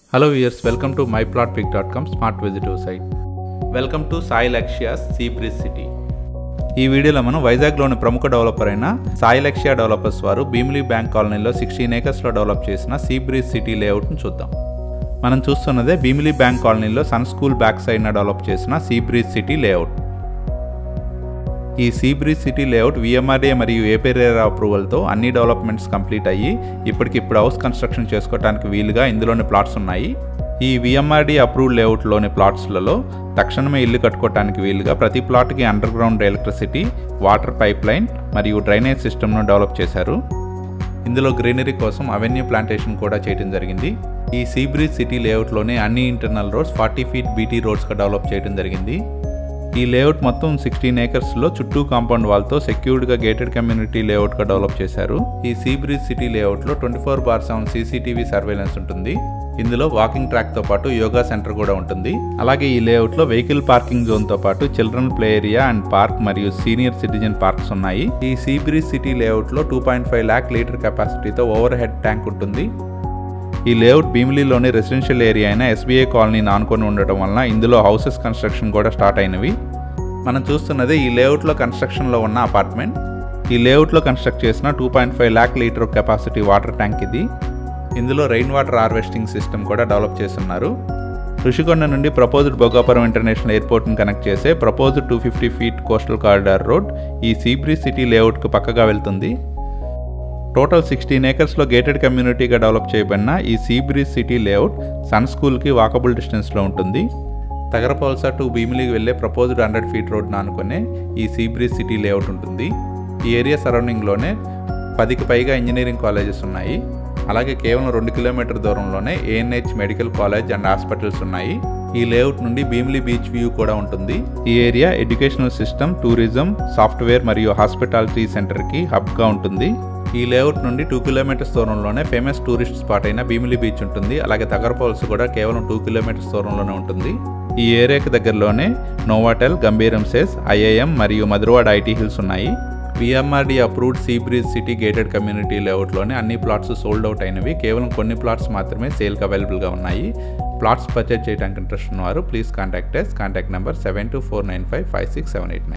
Hello viewers, welcome to myplotpick.com smart visitor site. Welcome to Sai Laksha's Sea Breeze City. ఈ వీడియోలో మనం వైజాగ్లోని ప్రముఖ developer అయిన సాయి లక్ష్య డెవలపర్స్ వారు భీమిలీ బ్యాంక్ కాలనీలో 16 ఏకర్స్లో డెవలప్ చేసిన సీ బ్రీజ్ సిటీ లేఅవుట్ను చూద్దాం. మనం చూస్తున్నదే భీమిలీ బ్యాంక్ కాలనీలో సన్ స్కూల్ బ్యాక్ సైడ్న డెవలప్ చేసిన సీ బ్రీజ్ సిటీ లేఅవుట్. ఈ sea breeze city layout VMRDA మరియు ఏపీరేరా అప్రూవల్తో అన్ని డెవలప్మెంట్స్ కంప్లీట్ అయ్యి ఇప్పటికిప్పుడు హౌస్ కన్స్ట్రక్షన్ చేసుకోవడానికి వీలుగా ఇందులోని ప్లాట్స్ ఉన్నాయి. ఈ విఎంఆర్డీ అప్రూవ్డ్ లేఅవుట్లోని ప్లాట్స్లలో తక్షణమే ఇల్లు కట్టుకోవడానికి వీలుగా ప్రతి ప్లాట్కి under ground electricity, water pipe line మరియు డ్రైనేజ్ సిస్టమ్ను డెవలప్ చేశారు. ఇందులో గ్రీనరీ కోసం అవెన్యూ ప్లాంటేషన్ కూడా చేయడం జరిగింది. ఈ సీ బ్రీజ్ సిటీ లేఅవుట్లోనే అన్ని ఇంటర్నల్ రోడ్స్ 40 ఫీట్ బీటీ రోడ్స్గా డెవలప్ చేయడం జరిగింది. ఈ లేఅవుట్ మొత్తం 16 ఏకర్స్లో చుట్టూ కాంపౌండ్ వాల్తో సెక్యూర్డ్గా గేటెడ్ కమ్యూనిటీ లేఅవుట్గా డెవలప్ చేశారు. ఈ సీ బ్రీజ్ సిటీ లేఅవుట్లో 24/7 సీసీటీవీ సర్వేలెన్స్ ఉంటుంది. ఇందులో వాకింగ్ ట్రాక్తో పాటు యోగా సెంటర్ కూడా ఉంటుంది. అలాగే ఈ లేఅవుట్లో వెహికల్ పార్కింగ్ జోన్తో పాటు children play area and park మరియు సీనియర్ సిటిజన్ పార్క్స్ ఉన్నాయి. ఈ సీ బ్రీజ్ సిటీ లేఅవుట్లో 2.5 lakh లీటర్ కెపాసిటీతో ఓవర్ హెడ్ ట్యాంక్ ఉంటుంది. ఈ లేఅవుట్ భీమిలీలోని రెసిడెన్షియల్ ఏరియా అయిన ఎస్బీఐ కాలనీని ఆనుకొని ఉండటం వలన ఇందులో హౌసెస్ కన్స్ట్రక్షన్ కూడా స్టార్ట్ అయినవి. మనం చూస్తున్నదే ఈ లేఅవుట్లో కన్స్ట్రక్షన్లో ఉన్న అపార్ట్మెంట్. ఈ లేఅవుట్లో కన్స్ట్రక్ట్ చేసిన 2.5 lakh litre capacity water tank ఇది. ఇందులో రెయిన్ వాటర్ హార్వెస్టింగ్ సిస్టమ్ కూడా డెవలప్ చేస్తున్నారు. ఋషికొండ నుండి ప్రపోజ్డ్ భోగాపురం ఇంటర్నేషనల్ ఎయిర్పోర్ట్ని కనెక్ట్ చేసే proposed 250 feet coastal corridor road ఈ సీ బ్రీజ్ సిటీ లేఅవుట్కు పక్కగా వెళ్తుంది. టోటల్ 16 ఏకర్స్లో గేటెడ్ కమ్యూనిటీగా డెవలప్ చేయబడిన ఈ sea breeze city layout sun స్కూల్కి వాకబుల్ డిస్టెన్స్లో ఉంటుంది. తగరపల్స టు భీమిలీకి వెళ్ళే ప్రపోజ్డ్ 100 ఫీట్ రోడ్ను ఆనుకునే ఈ సీ బ్రీజ్ సిటీ లేఅవుట్ ఉంటుంది. ఈ ఏరియా సరౌండింగ్లోనే 10కి పైగా ఇంజనీరింగ్ కాలేజెస్ ఉన్నాయి. అలాగే కేవలం 2 కిలోమీటర్ దూరంలోనే ANH medical college and hospitals ఉన్నాయి. ఈ లేఅవుట్ నుండి భీమిలీ బీచ్ వ్యూ కూడా ఉంటుంది. ఈ area educational system, tourism, software మరియు హాస్పిటాలిటీ సెంటర్కి హబ్గా ఉంటుంది. ఈ లేఅవుట్ నుండి 2 కిలోమీటర్స్ దూరంలోనే ఫేమస్ టూరిస్ట్ స్పాట్ అయిన భీమిలీ బీచ్ ఉంటుంది. అలాగే తగరపల్స్ కూడా కేవలం 2 కిలోమీటర్స్ దూరంలోనే ఉంటుంది. ఈ ఏరియాకి దగ్గరలోనే నోవాటెల్, గంభీరం సెస్, ఐఐఎం మరియు మధురవాడ ఐటీ హిల్స్ ఉన్నాయి. VMRD approved sea breeze city gated community లేఅవుట్లోనే అన్ని ప్లాట్స్ సోల్డ్ అవుట్ అయినవి. కేవలం కొన్ని ప్లాట్స్ మాత్రమే సేల్కి అవైలబుల్గా ఉన్నాయి. ప్లాట్స్ పర్చేజ్ చేయడానికి ఇంట్రెస్ట్ ఉన్నవారు ప్లీజ్ కాంటాక్ట్ నెంబర్ 7249556789.